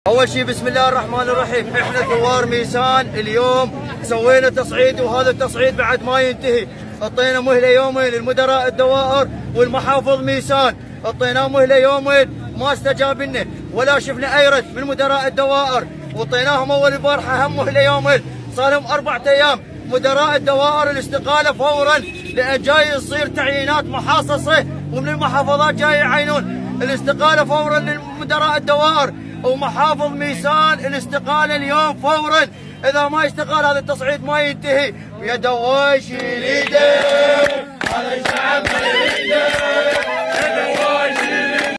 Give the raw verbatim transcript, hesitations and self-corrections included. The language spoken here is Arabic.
اول شيء بسم الله الرحمن الرحيم، احنا ثوار ميسان اليوم سوينا تصعيد، وهذا التصعيد بعد ما ينتهي. اعطينا مهله يومين للمدراء الدوائر والمحافظ ميسان، اعطيناه مهله يومين ما استجاب لنا ولا شفنا اي رد من مدراء الدوائر، واعطيناهم اول البارحه هم مهله يومين، صار لهم اربعة ايام. مدراء الدوائر الاستقاله فورا، لان جاي يصير تعيينات محاصصه ومن المحافظات جاي يعينون. الاستقاله فورا للمدراء الدوائر ومحافظ ميسان، الاستقاله اليوم فورا. اذا ما يستقال هذا التصعيد ما ينتهي. يا دوايش يريده هذا الشعب ما يريده.